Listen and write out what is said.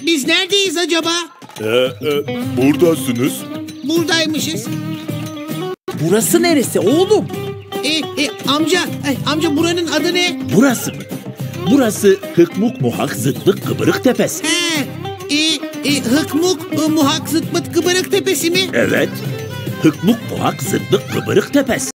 Biz neredeyiz acaba? Buradasınız. Buradaymışız. Burası neresi oğlum? Amca buranın adı ne? Burası mı? Burası Hıkmuk Muhak Zıtlık Kıbırık Tepesi. Hıkmuk Muhak Zıtmıt Kıbırık Tepesi mi? Evet. Hıkmuk Muhak Zıtlık Kıbırık Tepesi.